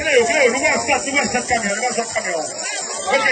Cléo, nous voyons cette caméra, Ok.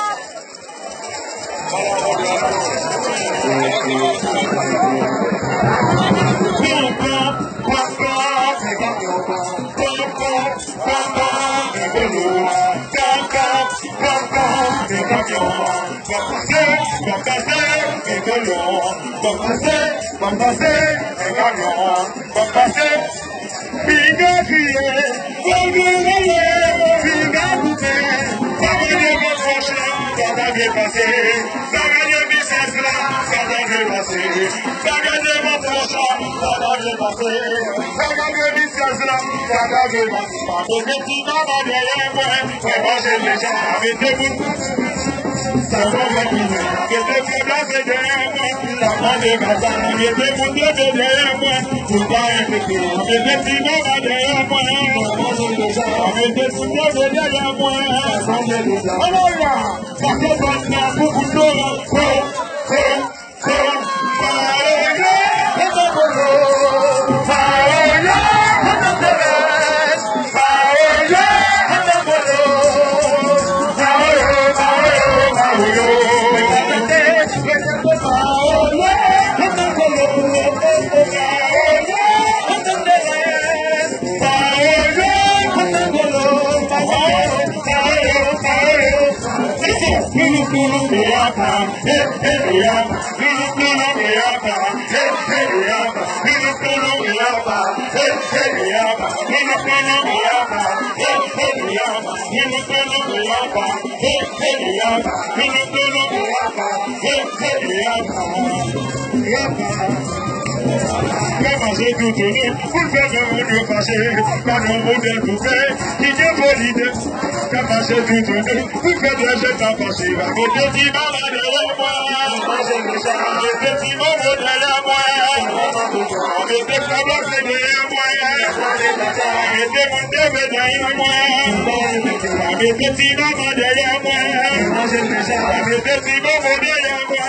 J'ai tout donné pour faire de mon Dieu fâché, par nos modèles poupées, qui est valide. Quand j'ai tout donné pour faire de jeux pas fâché, va me dire, maman, derrière moi, j'ai dit, mon modèle à moi, j'ai des problèmes derrière moi, j'ai des montées derrière moi, j'ai des petits mamans derrière moi, j'ai des petits mamans derrière moi.